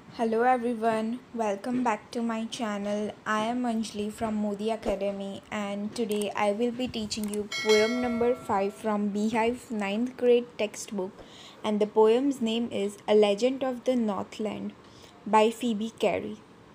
Hello everyone, welcome back to my channel. I am Anjali from Modi Academy and today I will be teaching you poem number 5 from Beehive ninth grade textbook, and the poem's name is A Legend of the Northland by Phoebe Carey.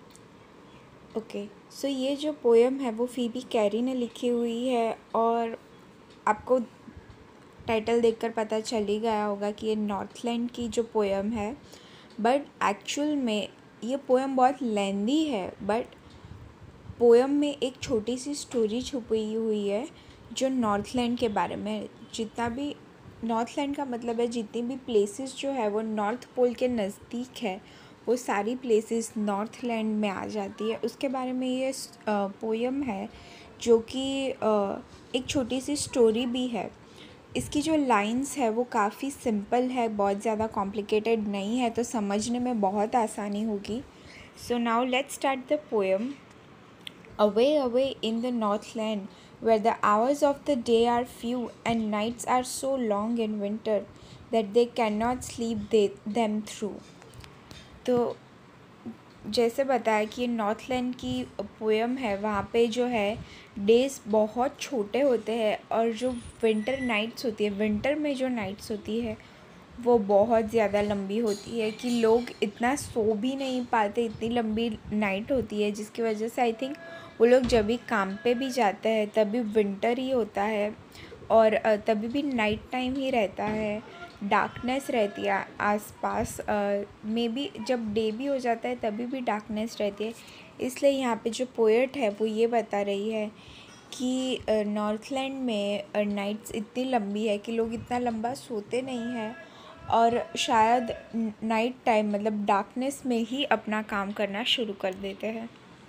Okay so ये जो poem है वो Phoebe carry ने लिखी हुई है और आपको टाइटल देखकर पता चल ही गया होगा कि ये नॉर्थलैंड की जो पोएम है। बट एक्चुअल में ये पोएम बहुत लेंदी है, बट पोएम में एक छोटी सी स्टोरी छुपी हुई है जो नॉर्थलैंड के बारे में। जितना भी नॉर्थलैंड का मतलब है जितनी भी प्लेसेस जो है वो नॉर्थ पोल के नज़दीक है, वो सारी प्लेसेस नॉर्थलैंड में आ जाती है। उसके बारे में ये पोएम है जो कि एक छोटी सी स्टोरी भी है। इसकी जो लाइंस है वो काफ़ी सिंपल है, बहुत ज़्यादा कॉम्प्लिकेटेड नहीं है, तो समझने में बहुत आसानी होगी। So now let's start the poem. Away, away in the Northland, where the hours of the day are few and nights are so long in winter that they cannot sleep them through. तो जैसे बताया कि ये Northland की poem है, वहाँ पे जो है डेज़ बहुत छोटे होते हैं और जो विंटर नाइट्स होती है, विंटर में जो नाइट्स होती है वो बहुत ज़्यादा लंबी होती है कि लोग इतना सो भी नहीं पाते, इतनी लंबी नाइट होती है, जिसकी वजह से आई थिंक वो लोग जब भी काम पे भी जाते हैं तभी विंटर ही होता है और तभी भी नाइट टाइम ही रहता है, डार्कनेस रहती है आसपास। मे बी जब डे भी हो जाता है तभी भी डार्कनेस रहती है। इसलिए यहाँ पे जो पोएट है वो ये बता रही है कि नॉर्थलैंड में नाइट्स इतनी लंबी है कि लोग इतना लंबा सोते नहीं हैं और शायद नाइट टाइम मतलब डार्कनेस में ही अपना काम करना शुरू कर देते हैं।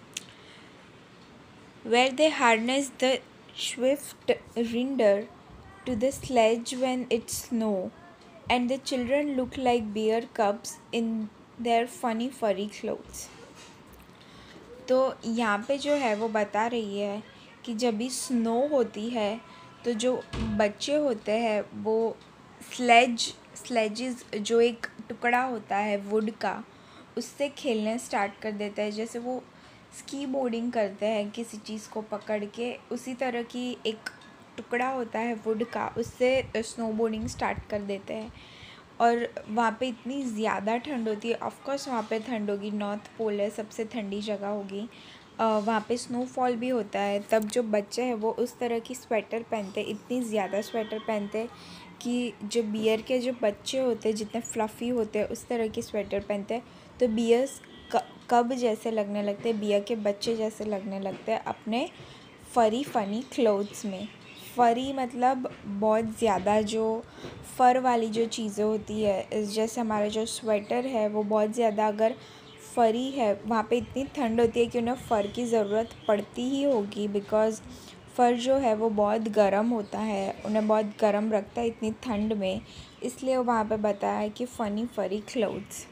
Where they harness the swift reindeer to the sledge when it snow, and the children look like bear cubs in their funny furry clothes. तो यहाँ पे जो है वो बता रही है कि जब भी स्नो होती है तो जो बच्चे होते हैं वो स्लेजेस जो एक टुकड़ा होता है वुड का, उससे खेलने स्टार्ट कर देता है। जैसे वो स्की बोर्डिंग करते हैं किसी चीज़ को पकड़ के, उसी तरह की एक टुकड़ा होता है वुड का, उससे स्नो बोर्डिंग स्टार्ट कर देते हैं। और वहाँ पे इतनी ज़्यादा ठंड होती है, ऑफकोर्स वहाँ पे ठंड होगी, नॉर्थ पोल है, सबसे ठंडी जगह होगी। वहाँ पे स्नोफॉल भी होता है, तब जो बच्चे हैं वो उस तरह की स्वेटर पहनते, इतनी ज़्यादा स्वेटर पहनते कि जो बियर के जो बच्चे होते हैं जितने फ्लफ़ी होते हैं उस तरह की स्वेटर पहनते हैं, तो बियर्स कब जैसे लगने लगते हैं, बियर के बच्चे जैसे लगने लगते हैं अपने फरी फनी क्लोथ्स में। फ़री मतलब बहुत ज़्यादा जो फ़र वाली जो चीज़ें होती है, जैसे हमारा जो स्वेटर है वो बहुत ज़्यादा अगर फ़री है, वहाँ पे इतनी ठंड होती है कि उन्हें फ़र की ज़रूरत पड़ती ही होगी, बिकॉज़ फ़र जो है वो बहुत गर्म होता है, उन्हें बहुत गर्म रखता है इतनी ठंड में। इसलिए वहाँ पे बताया है कि funny free clothes.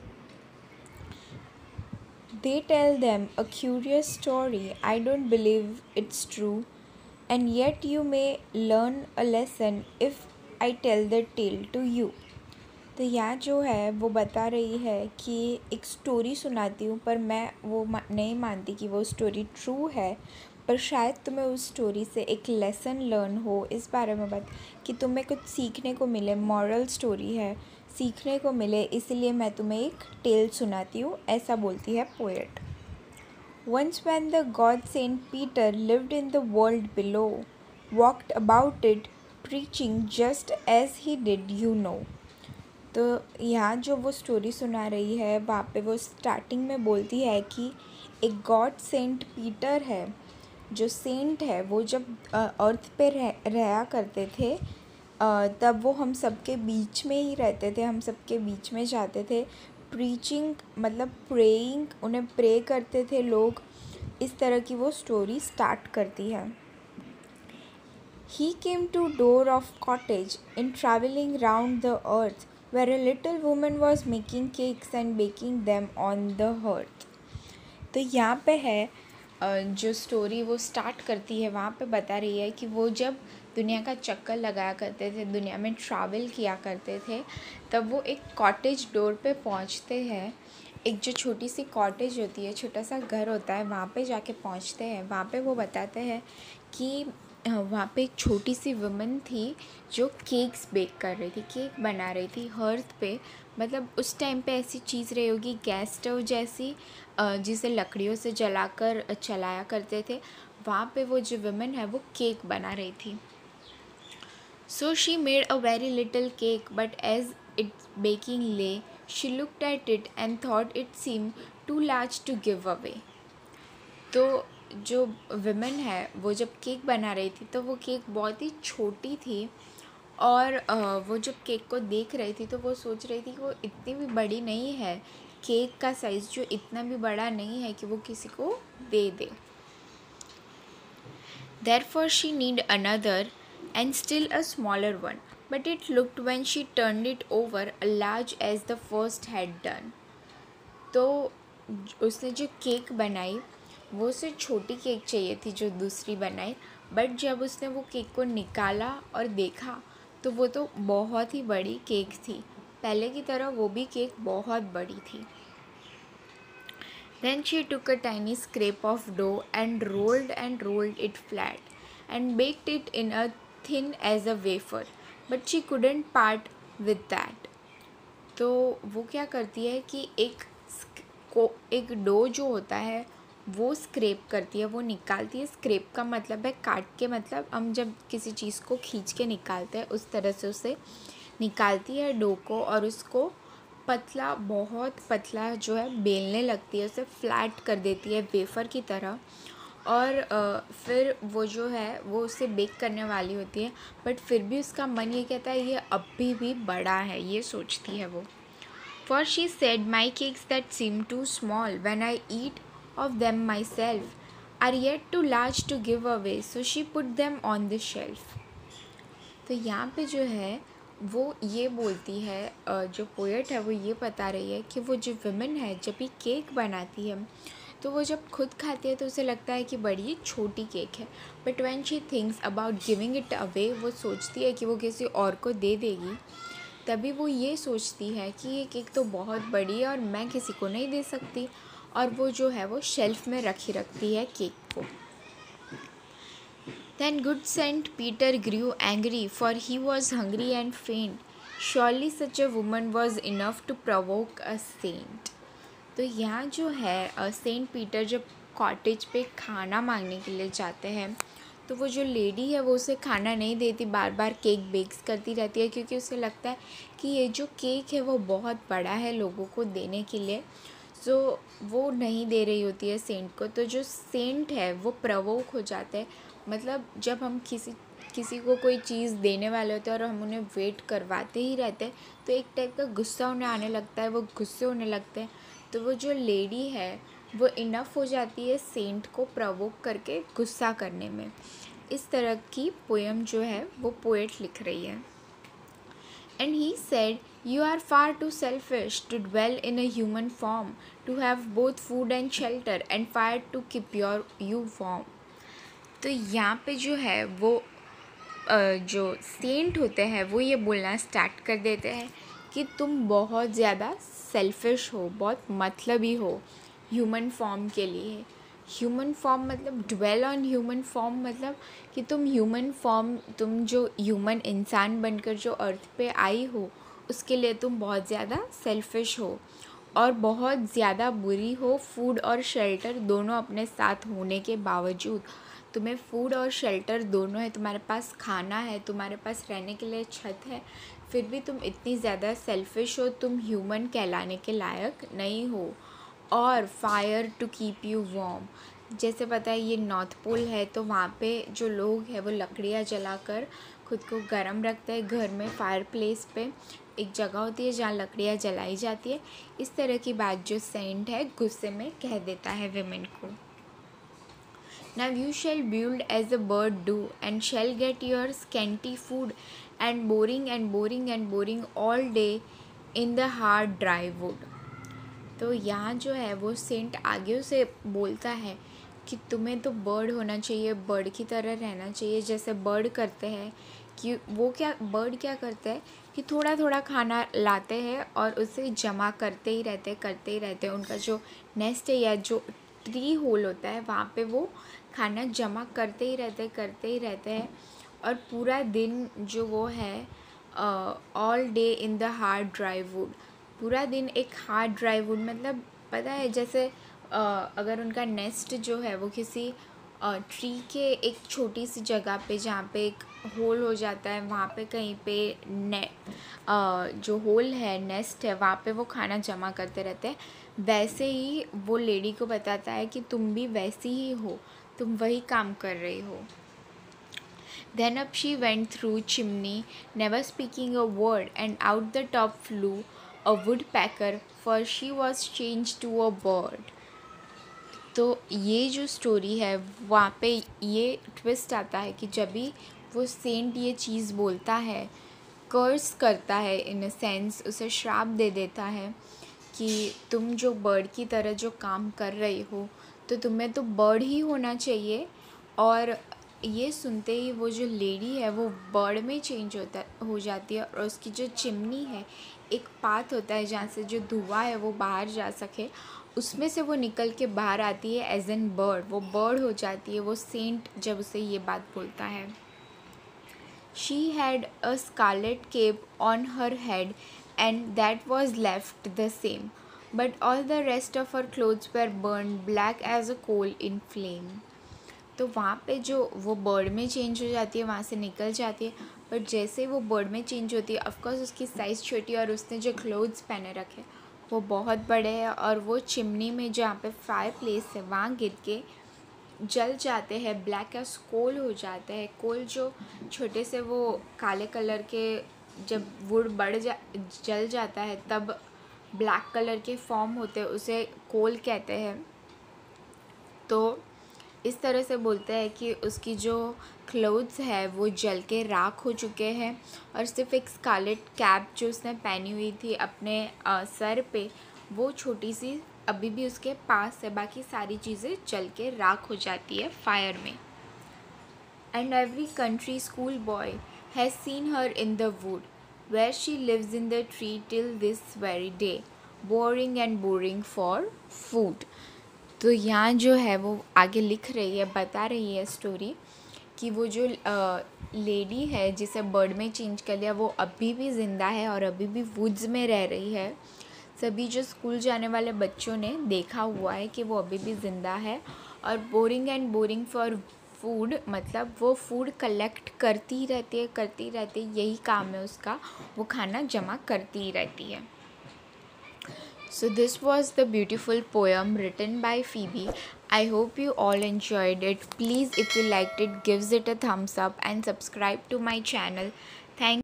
They tell them a curious story. I don't believe it's true. And yet you may learn a lesson if I tell the tale to you. तो यहाँ जो है वो बता रही है कि एक स्टोरी सुनाती हूँ, पर मैं वो नहीं मानती कि वो स्टोरी ट्रू है, पर शायद तुम्हें उस स्टोरी से एक लेसन लर्न हो इस बारे में कि तुम्हें कुछ सीखने को मिले, मॉरल स्टोरी है, सीखने को मिले, इसलिए मैं तुम्हें एक टेल सुनाती हूँ, ऐसा बोलती है poet. Once when the god Saint Peter lived in the world below, walked about it, preaching just as he did, you know. तो यहाँ जो वो स्टोरी सुना रही है वहाँ पे वो स्टार्टिंग में बोलती है कि एक गॉड सेंट पीटर है, जो सेंट है वो जब अर्थ पे रहा करते थे, तब वो हम सबके बीच में ही रहते थे, हम सबके बीच में जाते थे। प्रीचिंग मतलब प्रेइंग, उन्हें प्रे करते थे लोग, इस तरह की वो स्टोरी स्टार्ट करती है। He came to door of cottage in traveling round the earth, where a little woman was making cakes and baking them on the hearth. तो यहाँ पे है जो स्टोरी वो स्टार्ट करती है, वहाँ पे बता रही है कि वो जब दुनिया का चक्कर लगाया करते थे, दुनिया में ट्रैवल किया करते थे, तब वो एक कॉटेज डोर पे पहुँचते हैं एक जो छोटी सी कॉटेज होती है, छोटा सा घर होता है, वहाँ पे जाके पहुँचते हैं। वहाँ पे वो बताते हैं कि वहाँ पे एक छोटी सी वुमन थी जो केक्स बेक कर रही थी, केक बना रही थी हर्थ पे। मतलब उस टाइम पे ऐसी चीज़ रही होगी गैस स्टोव जैसी, जिसे लकड़ियों से जलाकर चलाया करते थे। वहाँ पे वो जो वुमन है वो केक बना रही थी। So she made a very little cake, but as its baking lay, she looked at it and thought it seemed too large to give away. तो जो विमेन है वो जब केक बना रही थी तो वो केक बहुत ही छोटी थी, और वो जब केक को देख रही थी तो वो सोच रही थी कि वो इतनी भी बड़ी नहीं है, केक का साइज़ जो इतना भी बड़ा नहीं है कि वो किसी को दे दे। Therefore she need another and still a smaller one, but it looked when she turned it over large as the first had done. तो उसने जो केक बनाई वो उसे छोटी केक चाहिए थी जो दूसरी बनाई, बट जब उसने वो केक को निकाला और देखा तो वो तो बहुत ही बड़ी केक थी, पहले की तरह वो भी केक बहुत बड़ी थी। Then she took a tiny scrap of dough and rolled it flat and baked it in a thin as a wafer, but she couldn't part with that. तो वो क्या करती है कि एक डो जो होता है वो स्क्रैप करती है, वो निकालती है। स्क्रैप का मतलब है काट के, मतलब हम जब किसी चीज़ को खींच के निकालते हैं उस तरह से उसे निकालती है डो को, और उसको पतला, बहुत पतला जो है बेलने लगती है, उसे फ्लैट कर देती है वेफ़र की तरह। और फिर वो जो है वो उसे बेक करने वाली होती है, बट फिर भी उसका मन ये कहता है ये अभी भी बड़ा है, ये सोचती है वो। For she said, my cakes that seem too small when I eat of them myself are yet too large to give away, so she put them on the shelf. तो यहाँ पे जो है वो ये बोलती है, जो पोएट है वो ये बता रही है कि वो जो वुमेन है जब भी केक बनाती है तो वो जब खुद खाती है तो उसे लगता है कि बड़ी छोटी केक है, but when she thinks about giving it away, वो सोचती है कि वो किसी और को दे देगी, तभी वो ये सोचती है कि ये केक तो बहुत बड़ी है और मैं किसी को नहीं दे सकती, और वो जो है वो शेल्फ में रखती है केक को। Then good Saint Peter grew angry, for he was hungry and faint. Surely such a woman was enough to provoke a saint. तो यहाँ जो है सेंट पीटर जब कॉटेज पे खाना मांगने के लिए जाते हैं तो वो जो लेडी है वो उसे खाना नहीं देती, बार बार केक बेक्स करती रहती है, क्योंकि उसे लगता है कि ये जो केक है वो बहुत बड़ा है लोगों को देने के लिए। सो वो नहीं दे रही होती है सेंट को। तो जो सेंट है वो प्रवोक हो जाते हैं, मतलब जब हम किसी को कोई चीज़ देने वाले होते हैं और हम उन्हें वेट करवाते ही रहते हैं तो एक टाइप का गुस्सा उन्हें आने लगता है, वो गुस्से होने लगते हैं। तो वो जो लेडी है वो इनफ हो जाती है सेंट को प्रवोक करके गुस्सा करने में। इस तरह की पोएम जो है वो पोएट लिख रही है। And he said, you are far too selfish to dwell in a human form, to have both food and shelter and fire to keep you warm. तो यहाँ पे जो है वो जो सेंट होते हैं वो ये बोलना स्टार्ट कर देते हैं कि तुम बहुत ज़्यादा सेल्फिश हो, बहुत मतलबी हो ह्यूमन फॉर्म के लिए। ह्यूमन फॉर्म मतलब ड्वेल ऑन ह्यूमन फॉर्म, मतलब कि तुम ह्यूमन फॉर्म, तुम जो ह्यूमन इंसान बनकर जो अर्थ पे आई हो उसके लिए तुम बहुत ज़्यादा सेल्फिश हो और बहुत ज़्यादा बुरी हो। फूड और शेल्टर दोनों अपने साथ होने के बावजूद, तुम्हें फूड और शेल्टर दोनों है, तुम्हारे पास खाना है, तुम्हारे पास रहने के लिए छत है, फिर भी तुम इतनी ज़्यादा सेल्फिश हो, तुम ह्यूमन कहलाने के लायक नहीं हो। और fire to keep you warm, जैसे पता है ये नॉर्थ पोल है तो वहाँ पे जो लोग हैं वो लकड़ियाँ जलाकर खुद को गर्म रखते हैं। घर में फायर प्लेस पे एक जगह होती है जहाँ लकड़ियाँ जलाई जाती है। इस तरह की बात जो सेंट है गुस्से में कह देता है विमेन को। Now you shall build as a bird do, and shall get your scanty food, and boring all day in the hard dry wood. तो यहाँ जो है वो सेंट आगे उसे बोलता है कि तुम्हें तो बर्ड होना चाहिए, बर्ड की तरह रहना चाहिए जैसे बर्ड करते हैं। कि वो क्या बर्ड क्या करते हैं कि थोड़ा थोड़ा खाना लाते हैं और उसे जमा करते ही रहते हैं। उनका जो नेस्ट है या जो ट्री होल होता है वहाँ पे वो खाना जमा करते ही रहते हैं। और पूरा दिन जो वो है all day in the hard dry wood, पूरा दिन एक हार्ड ड्राई वुड मतलब पता है जैसे अगर उनका नेस्ट जो है वो किसी ट्री के एक छोटी सी जगह पे जहाँ पे एक होल हो जाता है वहाँ पे कहीं पे जो होल है नेस्ट है वहाँ पे वो खाना जमा करते रहते हैं। वैसे ही वो लेडी को बताता है कि तुम भी वैसी ही हो, तुम वही काम कर रही हो। Then up she went through chimney, never speaking a word, and out the top flew a woodpecker, for she was changed to a bird. तो ये जो स्टोरी है वहाँ पे ये ट्विस्ट आता है कि जब भी वो सेंट ये चीज़ बोलता है, कर्स करता है, इन अ सेंस उसे श्राप दे देता है कि तुम जो बर्ड की तरह जो काम कर रही हो तो तुम्हें तो बर्ड ही होना चाहिए। और ये सुनते ही वो जो लेडी है वो बर्ड में चेंज हो जाती है और उसकी जो चिमनी है एक पाथ होता है जहाँ से जो धुआं है वो बाहर जा सके, उसमें से वो निकल के बाहर आती है एज एन बर्ड, वो बर्ड हो जाती है वो सेंट जब उसे ये बात बोलता है। She had a scarlet cape on her head and that was left the same, but all the rest of her clothes were burned black as a coal in flame. तो वहाँ पे जो वो बर्ड में चेंज हो जाती है, वहाँ से निकल जाती है, बट जैसे वो बर्ड में चेंज होती है ऑफकोर्स उसकी साइज़ छोटी है और उसने जो क्लोथ्स पहने रखे वो बहुत बड़े हैं और वो चिमनी में जहाँ पे फायर प्लेस है वहाँ गिर के जल जाते हैं, ब्लैक एस कोल हो जाते हैं। कोल जो छोटे से वो काले कलर के जब वुड जल जाता है तब ब्लैक कलर के फॉर्म होते हैं, उसे कोल कहते हैं। तो इस तरह से बोलते हैं कि उसकी जो क्लोथ्स है वो जल के राख हो चुके हैं और सिर्फ एक स्कारलेट कैप जो उसने पहनी हुई थी अपने सर पे वो छोटी सी अभी भी उसके पास है, बाकी सारी चीज़ें जल के राख हो जाती है फायर में। And every country school boy has seen her in the wood where she lives in the tree till this very day, boring and boring for food. तो यहाँ जो है वो आगे लिख रही है, बता रही है स्टोरी कि वो जो लेडी है जिसे बर्ड में चेंज कर लिया वो अभी भी ज़िंदा है और अभी भी वुड्स में रह रही है। सभी जो स्कूल जाने वाले बच्चों ने देखा हुआ है कि वो अभी भी ज़िंदा है। और boring and boring for food मतलब वो फूड कलेक्ट करती रहती है, यही काम है उसका, वो खाना जमा करती ही रहती है। So this was the beautiful poem written by Phoebe. I hope you all enjoyed it. Please, if you liked it, give it a thumbs up and subscribe to my channel. Thank